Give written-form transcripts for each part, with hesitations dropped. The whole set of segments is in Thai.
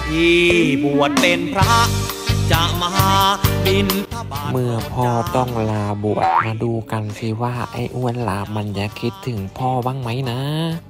ที่บวชเป็นพระจะมาบิณฑบาตเมื่อพ่อต้องลาบวชมาดูกันสิว่าไอ้อ้วนลามันจะคิดถึงพ่อบ้างไหมนะ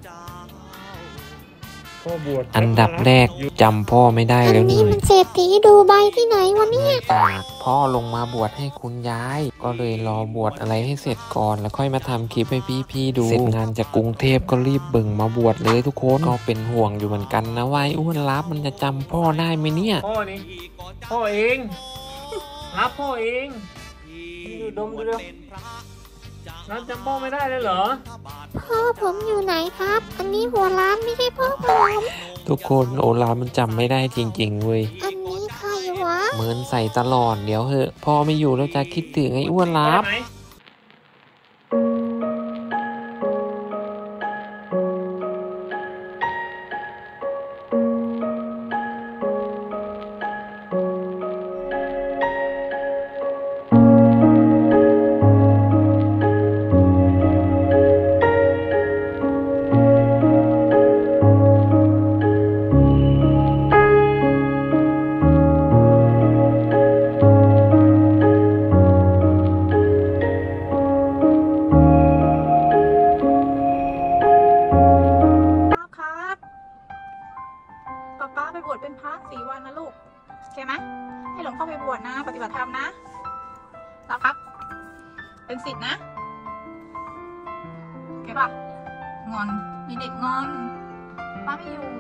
อันดับแรกจำพ่อไม่ได้แล้วนี่มันเศรษฐีดูใบที่ไหนวะเนี่ยจากพ่อลงมาบวชให้คุณยายก็เลยรอบวชอะไรให้เสร็จก่อนแล้วค่อยมาทำคลิปให้พี่ๆดูเสร็จงานจากกรุงเทพก็รีบบึ่งมาบวชเลยทุกคนก็เป็นห่วงอยู่เหมือนกันนะว่าไอ้อ้วนรับมันจะจำพ่อได้ไหมเนี่ยพ่อนี่พ่อเองรับพ่อเองดูดมดูดิรับจำพ่อไม่ได้เลยเหรอพ่อผมอยู่ไหนครับอันนี้หัวล้านไม่ใช่พ่อผมทุกคนโอลามันจำไม่ได้จริงๆเว้ยอันนี้ใครวะเหมือนใส่ตลอดเดี๋ยวเหอะพ่อไม่อยู่แล้วจะคิดถึงไอ้อ้วนรับป้าไปบวชเป็นพระ4 วันนะลูกโอเคไหมให้หลวงพ่อไปบวชนะปฏิบัติธรรมนะรับครับเป็นศิษย์นะโอเคป่ะงอนมีเด็กงอนป้าไม่อยู่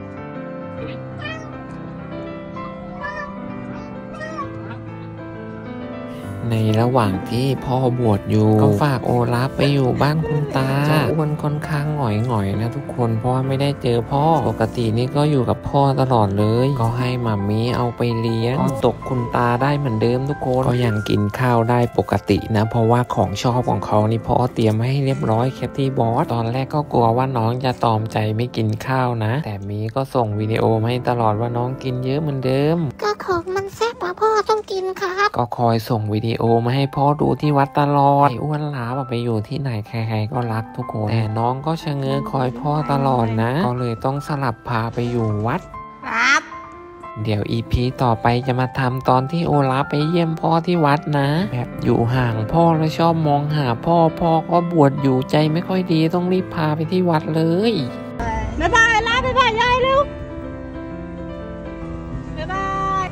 ในระหว่างที่พ่อบวชอยู่ก็ฝากโอลาฟไปอยู่บ้านคุณตาเจ้าอ้วนค่อนข้างหงอยๆนะทุกคนเพราะว่าไม่ได้เจอพ่อปกตินี่ก็อยู่กับพ่อตลอดเลยก็ให้มัมมี่เอาไปเลี้ยงก็ตกคุณตาได้เหมือนเดิมทุกคนก็ยังกินข้าวได้ปกตินะเพราะว่าของชอบของเขานี่พ่อเตรียมให้เรียบร้อยแคทตี้บอสตอนแรกก็กลัวว่าน้องจะตอมใจไม่กินข้าวนะแต่มีก็ส่งวิดีโอมาให้ตลอดว่าน้องกินเยอะเหมือนเดิมก็ของมันแซ่บพ่อต้องกินครับก็คอยส่งวิดีโอมาให้พ่อดูที่วัดตลอดไอ้อ้วนล้าไปอยู่ที่ไหนใครๆก็รักทุกคนแต่น้องก็ชะเง้อคอยพ่อตลอดนะก็เลยต้องสลับพาไปอยู่วัดครับเดี๋ยวEPต่อไปจะมาทำตอนที่โอลาฟไปเยี่ยมพ่อที่วัดนะแบบอยู่ห่างพ่อแล้วชอบมองหาพ่อก็บวชอยู่ใจไม่ค่อยดีต้องรีบพาไปที่วัดเลยบ๊ายบายลาบ๊ายบายยายเร็วบ๊ายบาย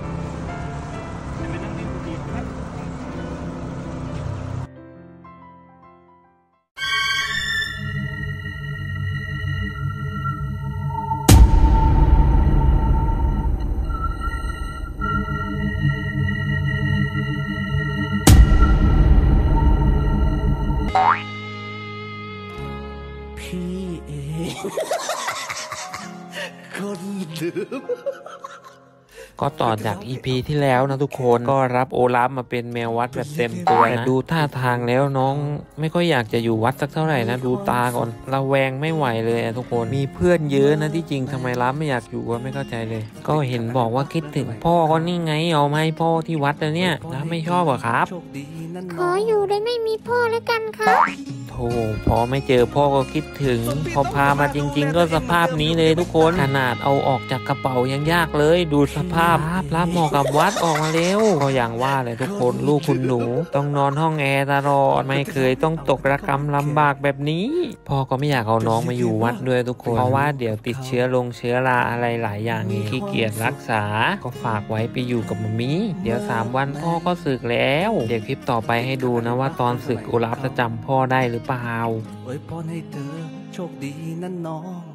พี่เองคนเดิมก็ต่อจาก EP ที่แล้วนะทุกคนก็รับโอลาฟมาเป็นแมววัดแบบเต็มตัวนะดูท่าทางแล้วน้องไม่ค่อยอยากจะอยู่วัดสักเท่าไหร่นะดูตาก่อนระแวงไม่ไหวเลยทุกคนมีเพื่อนเยอะนะที่จริงทำไมรับไม่อยากอยู่ก็ไม่เข้าใจเลยก็เห็นบอกว่าคิดถึงพ่อก็นี่ไงเอามาให้พ่อที่วัดแล้วเนี่ยรับไม่ชอบเหรอครับขออยู่โดยไม่มีพ่อแล้วกันครับโธ่พอไม่เจอพ่อก็คิดถึงพอพามาจริงๆก็สภาพนี้เลยทุกคนขนาดเอาออกจากกระเป๋ายังยากเลยดูสภาพรับเหมาะกับวัดออกมาเร็วก็อย่างว่าเลยทุกคนลูกคุณหนูต้องนอนห้องแอร์ตลอดไม่เคยต้องตกระกำลำบากแบบนี้พ่อก็ไม่อยากเอาน้องมาอยู่วัดด้วยทุกคนเพราะว่าเดี๋ยวติดเชื้อราอะไรหลายอย่างขี้เกียจรักษาก็ฝากไว้ไปอยู่กับมัมมี่เดี๋ยว3 วันพ่อก็สึกแล้วเดี๋ยวคลิปต่อไปให้ดูนะว่าตอนสึกโอลาฟจะจำพ่อได้หรือเปล่าอวยพรให้เธอโชคดีนั่นน้อง